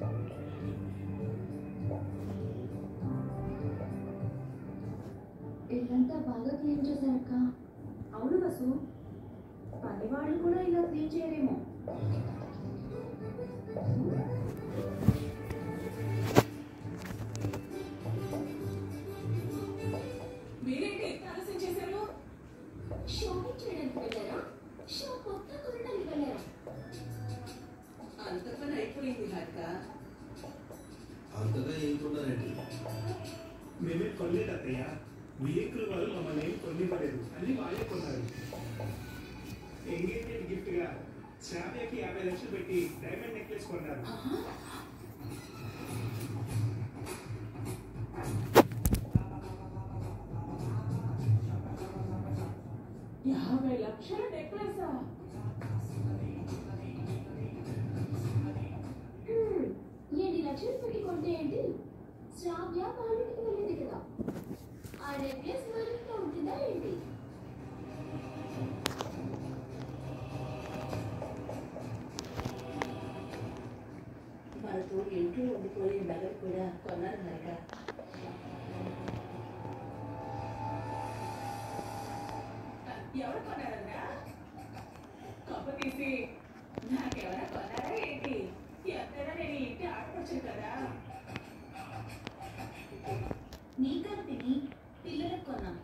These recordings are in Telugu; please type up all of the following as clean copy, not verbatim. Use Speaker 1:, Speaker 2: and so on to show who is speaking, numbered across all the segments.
Speaker 1: ఇల్లంతా బాగా క్లీన్ చేశారక్క. అవును వసు, పనివాళ్ళు కూడా ఇలా క్లీన్ చేయరేమో. మీరేంటి ఆలస్యం చేశారు? షాపింగ్ చేయడానికి వెళ్ళారా? షాప్ మొత్తం కొనడానికి వెళ్ళారా? అంత పని అయిపోయింది అక్క.
Speaker 2: అంతగా ఏం కొన్నారండి?
Speaker 3: మేమే కొనలేదు అత్తయ్య. విలేకరుల వాళ్ళు మమ్మల్ని ఏం కొనివ్వలేదు, అన్ని వాళ్ళే కొన్నారు. ఎంగేజ్మెంట్ గిఫ్ట్ గా శ్రావ్యకి 50 లక్షలు పెట్టి డైమండ్ నెక్లెస్ కొన్నారు.
Speaker 1: 50 లక్షల నెక్లెసా? ఎన్ని లక్షలు పెట్టి కొంటే ఏంటి? శ్రావ్య వాళ్ళకి వెళ్ళింది కదా, ఆ నెక్లెస్ వాళ్ళతో ఉంటుందా ఏంటి? వాళ్ళతో ఇంట్లో ఉండిపోయే నగలు కూడా కొన్నారన్నాక. ఎవరు కొన్నారన్నా? కప్ప తీసి నాకెవరా కొన్నారా ఏంటి? ఎంతైనా నేను ఇంటి ఆడపడుచును కదా. నీకని తిని పిల్లలకు కొన్నాను.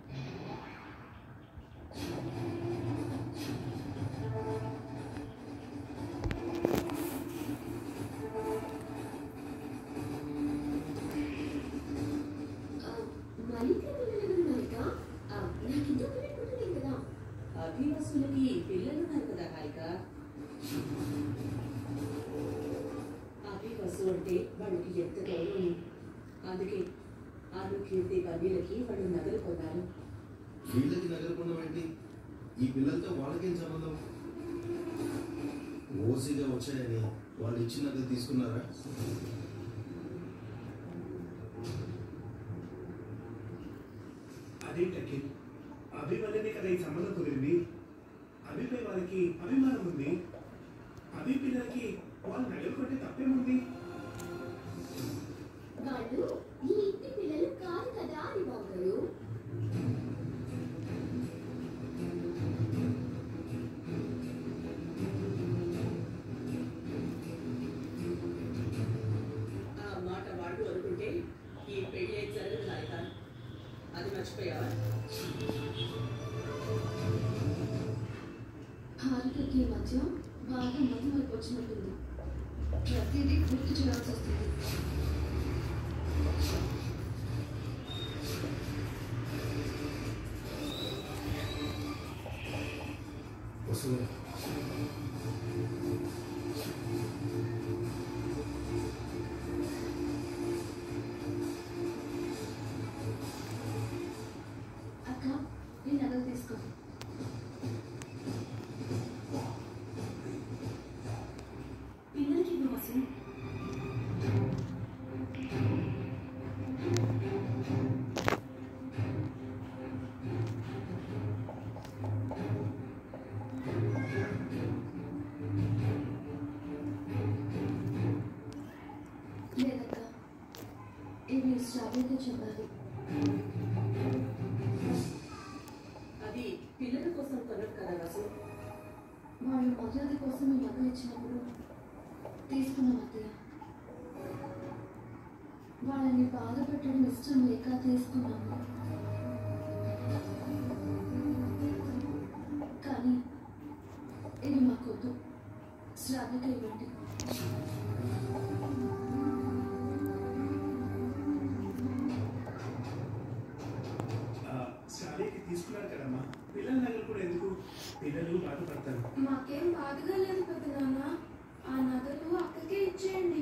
Speaker 1: అభివసులకి పిల్లలున్నారు కదా హాయిక. అభివసు అంటే వాడికి ఎంత గౌరవం. అందుకే ఆరు కీర్తి కన్నీళ్ళకి వాడు నగలు కొన్నారు.
Speaker 2: వీళ్ళకి నగలు కొనవేంటి? ఈ పిల్లలతో వాళ్ళకేం సంబంధం? ఓసీగా వచ్చాయని వాళ్ళు ఇచ్చిన నగలు తీసుకున్నారా?
Speaker 3: అదేంటకి అభి వల్లనే కదా ఈ సంబంధం కుదిరింది. అభిపై వాళ్ళకి అభిమానం ఉంది. అభి పిల్లలకి వాళ్ళు నగలు కొట్టే తప్పేముంది?
Speaker 1: వాళ్ళు ఈ ఇంటి పిల్లలు కాదు కదా అని బాగున్నారు. ఆ మాట వాడు అనుకుంటే ఈ పెళ్ళి జరగదు నాయక. అది మర్చిపోయావా? హారికకి మధ్య బాగా మధుమైపు వచ్చినట్టుంది. ప్రతిదీ గుర్తు చేయాల్సి వస్తుంది. అక్క, ఈ నగలు తీసుకో. పిల్లలకి వసు. లేదక్క, ఇవి శ్రావ్యతో చెప్పాలి. అది పిల్లల కోసం కొనరు కదా వసు. వాళ్ళు మర్యాద కోసం ఈ నగలు ఇచ్చినప్పుడు తీసుకున్నాం అత్తయ్య. వాళ్ళని బాధ పెట్టడం ఇష్టం లేక తీసుకున్నాము. కానీ ఇది మాకొద్దు. శ్రావ్యకి ఇవ్వండి.
Speaker 3: శ్రావ్యకి తీసుకున్నారు కదమ్మా, పిల్లల నగలు కూడా ఎందుకు? పిల్లలు బాధపడతారు.
Speaker 1: మాకేం బాధగా లేదు పెద్ద నాన్న. ఆ నగలు అక్కకే ఇచ్చేయండి.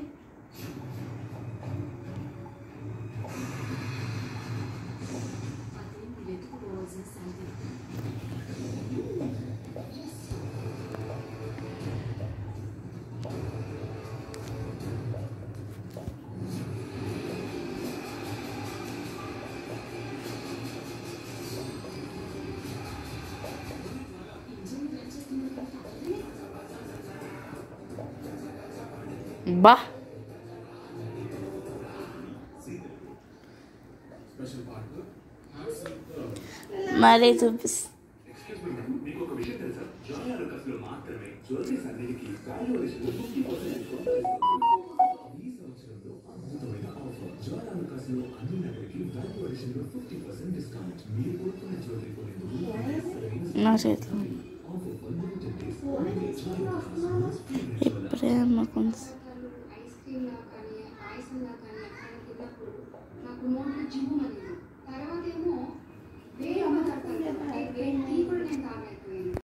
Speaker 1: అదే మీరు ఎత్తుకుపోవాల్సిన శాంతి.
Speaker 4: బా
Speaker 2: స్పెషల్ పార్ట్
Speaker 4: మరీ చూపిస్తా.
Speaker 3: ఎక్స్క్యూజ్ మీ మేడం, మీకు ఒక విషయం తెలుసా? జాయ్ ఆలుకాస్లో మాత్రమే జ్యువెలరీస్ అన్నిటికీ వాల్యుయేషన్ 50% డిస్కౌంట్ ఇస్తుంది. ఈ సంవత్సరంలో అద్భుతమైన ఆఫర్. జాయ్ ఆలుకాస్లో అన్ని నగలకి వాల్యుయేషన్లో 50% డిస్కౌంట్. మీరు కోరుకున్న జ్యువెలరీ కొనేందుకు
Speaker 4: నా చేతిలో
Speaker 3: offer for limited days. Joy Alukkas
Speaker 4: ఇప్పుడే మాకు
Speaker 1: ఐస్ క్రీమ్లా కానీ పాయసంలా కానీ ఎక్కడ తిన్నప్పుడు నాకు నోట్లో జివ్వు అనేది తర్వాత ఏమో వేరే అమ్మ తాగుతాను వేరే టీ కూడా నేను తాగాను